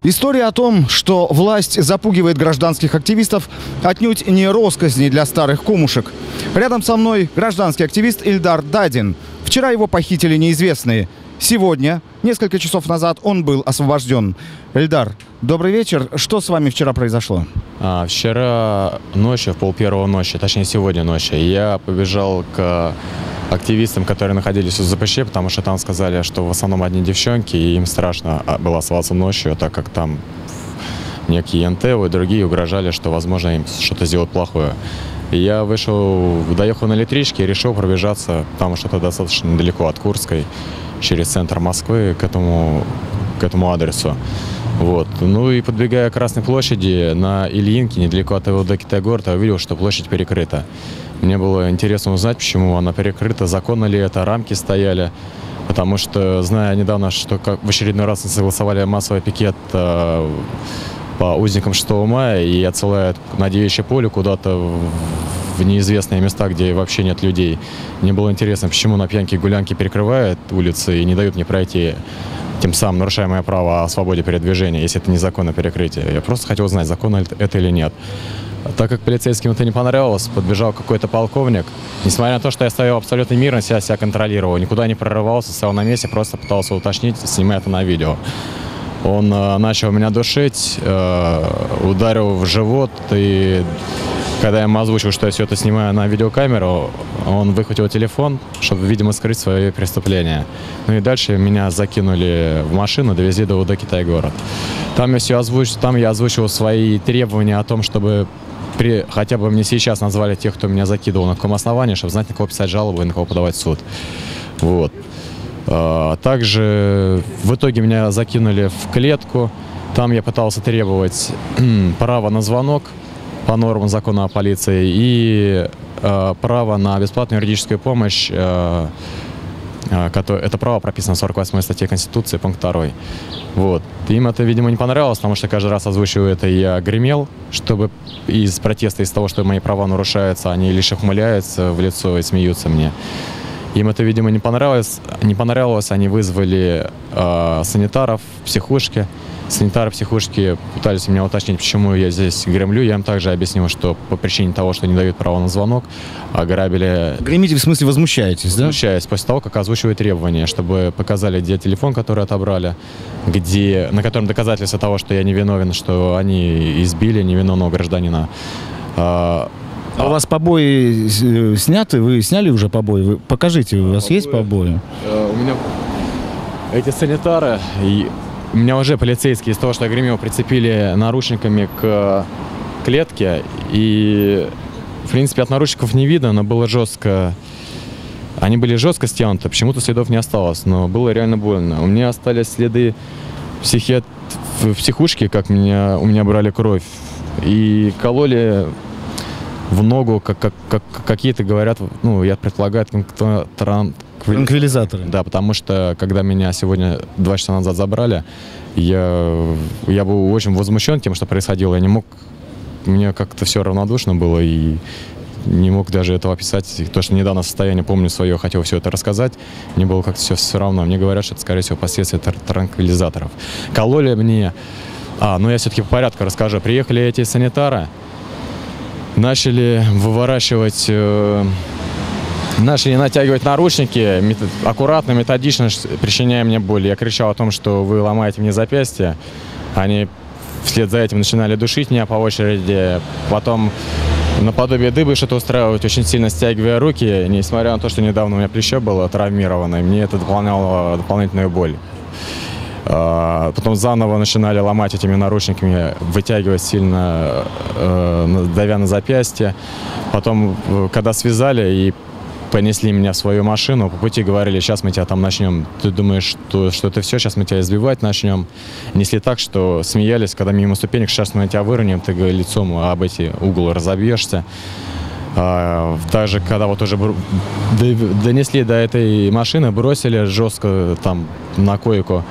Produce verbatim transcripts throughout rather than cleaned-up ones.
История о том, что власть запугивает гражданских активистов, отнюдь не россказни для старых кумушек. Рядом со мной гражданский активист Ильдар Дадин. Вчера его похитили неизвестные. Сегодня, несколько часов назад, он был освобожден. Ильдар, добрый вечер. Что с вами вчера произошло? А, вчера ночью, в пол первого ночи, точнее сегодня ночью, я побежал к активистам, которые находились в ЗПЧ, потому что там сказали, что в основном одни девчонки, и им страшно было оставаться ночью, так как там некие эн тэ и другие угрожали, что, возможно, им что-то сделают плохое. И я вышел, доехал на электричке и решил пробежаться, там что-то достаточно недалеко от Курской, через центр Москвы к этому, к этому адресу. Вот. Ну и подбегая к Красной площади на Ильинке, недалеко от его до Китай-города, я увидел, что площадь перекрыта. Мне было интересно узнать, почему она перекрыта, законно ли это, рамки стояли. Потому что, зная недавно, что как в очередной раз согласовали массовый пикет э, по узникам шестого мая и отсылают на Девичье поле куда-то в, в неизвестные места, где вообще нет людей. Мне было интересно, почему на пьянке и гулянке перекрывают улицы и не дают мне пройти, тем самым нарушая мое право о свободе передвижения, если это незаконное перекрытие. Я просто хотел узнать, законно это или нет. Так как полицейским это не понравилось, подбежал какой-то полковник. Несмотря на то, что я стоял абсолютно мирно, себя, себя контролировал, никуда не прорывался, стоял на месте, просто пытался уточнить, снимая это на видео. Он э, начал меня душить, э, ударил в живот, и когда я ему озвучил, что я все это снимаю на видеокамеру, он выхватил телефон, чтобы, видимо, скрыть свое преступление. Ну и дальше меня закинули в машину, довезли до УД Китай-город. Там я, все озвуч... Там я озвучил свои требования о том, чтобы при... хотя бы мне сейчас назвали тех, кто меня закидывал, на каком основании, чтобы знать, на кого писать жалобу и на кого подавать в суд. Вот. Также в итоге меня закинули в клетку. Там я пытался требовать право на звонок по нормам закона о полиции и э, право на бесплатную юридическую помощь. Э, э, который, это право прописано в сорок восьмой статье Конституции, пункт второй. Вот. Им это, видимо, не понравилось, потому что каждый раз озвучиваю это, я гремел, чтобы из протеста, из того, что мои права нарушаются, они лишь ухмыляются в лицо и смеются мне. Им это, видимо, не понравилось. Не понравилось, они вызвали э, санитаров в психушке. Санитары психушки пытались меня уточнить, почему я здесь гремлю. Я им также объяснил, что по причине того, что не дают права на звонок, ограбили... Гремите, в смысле возмущаетесь, да? Возмущаюсь после того, как озвучиваю требования, чтобы показали, где телефон, который отобрали, где, на котором доказательства того, что я не виновен, что они избили невиновного гражданина. А у вас побои сняты? Вы сняли уже побои? Вы покажите, у вас побои есть побои? У меня эти санитары... И... У меня уже полицейские из того, что я гремел, прицепили наручниками к клетке. И, в принципе, от наручников не видно, но было жестко. Они были жестко стянуты, почему-то следов не осталось, но было реально больно. У меня остались следы психиат... в психушке, как меня... у меня брали кровь. И кололи в ногу, как, как, как какие-то говорят, ну, я предполагаю, тран... Транквилизаторы. Да, потому что, когда меня сегодня два часа назад забрали, я, я был очень возмущен тем, что происходило. Я не мог, мне как-то все равнодушно было, и не мог даже этого описать. То, что недавно состояние, помню свое, хотел все это рассказать, мне было как-то все, все равно. Мне говорят, что это, скорее всего, последствия транквилизаторов. Кололи мне... А, ну я все-таки по порядку расскажу. Приехали эти санитары, начали выворачивать... Э Начали натягивать наручники, метод, аккуратно, методично, причиняя мне боль. Я кричал о том, что вы ломаете мне запястье. Они вслед за этим начинали душить меня по очереди. Потом наподобие дыбы что-то устраивать, очень сильно стягивая руки. Несмотря на то, что недавно у меня плечо было травмировано, и мне это дополняло дополнительную боль. Потом заново начинали ломать этими наручниками, вытягивать сильно, давя на запястье. Потом, когда связали и понесли меня в свою машину, по пути говорили, сейчас мы тебя там начнем. Ты думаешь, что, что это все, сейчас мы тебя избивать начнем. Несли так, что смеялись, когда мимо ступенек, сейчас мы тебя выроним, ты лицом об эти углы разобьешься. А, также, когда вот уже донесли до этой машины, бросили жестко там на койку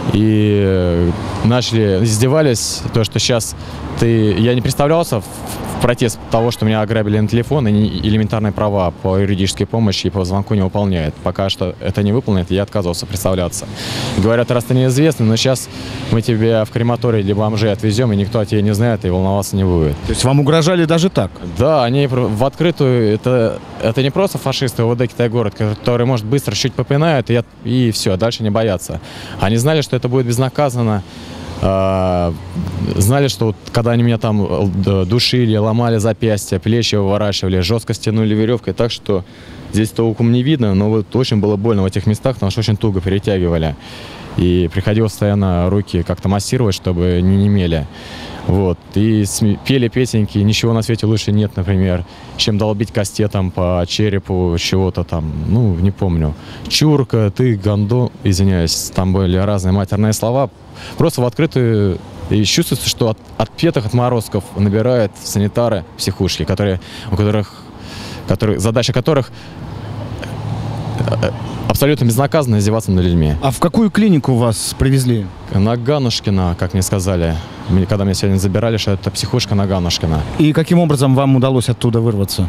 и начали, издевались, то, что сейчас ты, я не представлялся в в протест того, что меня ограбили на телефон, и элементарные права по юридической помощи и по звонку не выполняет. Пока что это не выполнит, я отказывался представляться. Говорят, раз ты неизвестный, но сейчас мы тебя в крематорий для бомжей отвезем, и никто о тебе не знает, и волноваться не будет. То есть вам угрожали даже так? Да, они в открытую, это, это не просто фашисты ОВД Китай-город, которые, может, быстро чуть попинают, и, и все, дальше не боятся. Они знали, что это будет безнаказанно. Знали, что вот, когда они меня там душили, ломали запястья, плечи выворачивали, жестко стянули веревкой, так что здесь толком не видно, но вот очень было больно в этих местах, потому что очень туго перетягивали. И приходилось постоянно руки как-то массировать, чтобы не немели. Вот. И пели песенки, ничего на свете лучше нет, например, чем долбить кастетом по черепу чего-то там, ну, не помню. Чурка, ты, гондон, извиняюсь, там были разные матерные слова. Просто в открытую, и чувствуется, что от отпетых отморозков набирают санитары психушки, которые, у которых, которые, задача которых абсолютно безнаказанно издеваться над людьми. А в какую клинику вас привезли? На Ганушкина, как мне сказали, когда меня сегодня забирали, что это психушка на Ганушкина. И каким образом вам удалось оттуда вырваться?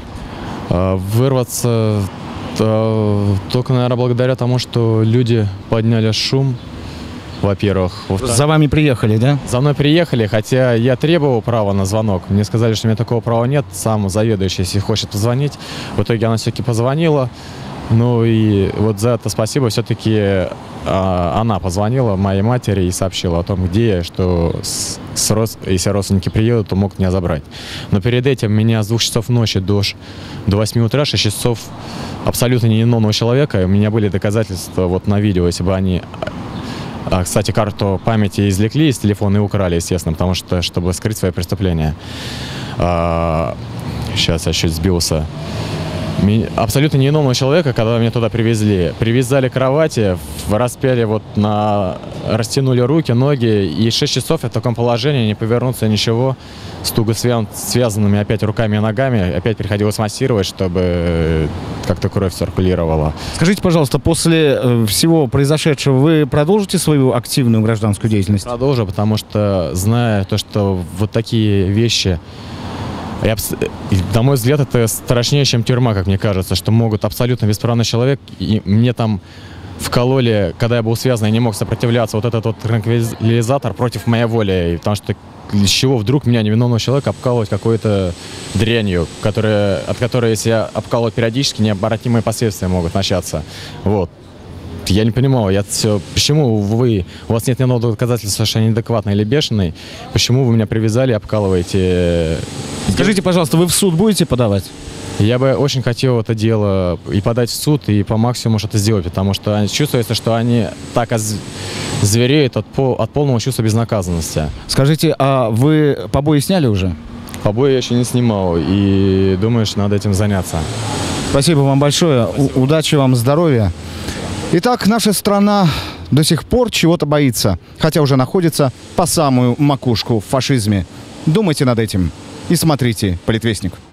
Вырваться только, наверное, благодаря тому, что люди подняли шум. Во-первых. Во-вторых, за вами приехали, да? За мной приехали, хотя я требовал права на звонок. Мне сказали, что у меня такого права нет. Сам заведующий, если хочет позвонить. В итоге она все-таки позвонила. Ну и вот за это спасибо. Все-таки а, она позвонила моей матери и сообщила о том, где я, что с, с род... если родственники приедут, то могут меня забрать. Но перед этим меня с двух часов ночи до, до восьми утра, шесть часов абсолютно невиновного человека. У меня были доказательства вот на видео, если бы они... А, кстати, карту памяти извлекли из телефона и украли, естественно, потому что, чтобы скрыть свои преступления. А, сейчас я чуть сбился. Абсолютно невиновного человека, когда меня туда привезли, привязали к кровати, распяли вот на... растянули руки, ноги, и шесть часов я в таком положении, не повернуться, ничего, с туго связанными опять руками и ногами, опять приходилось массировать, чтобы как-то кровь циркулировала. Скажите, пожалуйста, после всего произошедшего вы продолжите свою активную гражданскую деятельность? Продолжу, потому что, зная то, что вот такие вещи... Я, на мой взгляд, это страшнее, чем тюрьма, как мне кажется, что могут абсолютно бесправный человек, и мне там вкололи, когда я был связан, я не мог сопротивляться, вот этот вот транквилизатор против моей воли, потому что с чего вдруг меня, невиновного человека, обкалывать какой-то дрянью, которая, от которой, если я обкалывать периодически, необратимые последствия могут начаться. Вот. Я не понимал, я все, почему вы, у вас нет ни одного доказательства, что я неадекватный или бешеный, почему вы меня привязали и обкалываете? Скажите, пожалуйста, вы в суд будете подавать? Я бы очень хотел это дело и подать в суд, и по максимуму что-то сделать, потому что чувствуется, что они так звереют от, пол, от полного чувства безнаказанности. Скажите, а вы побои сняли уже? Побои я еще не снимал, и думаю, что надо этим заняться. Спасибо вам большое, У- удачи вам, здоровья. Итак, наша страна до сих пор чего-то боится, хотя уже находится по самую макушку в фашизме. Думайте над этим и смотрите «Политвестник».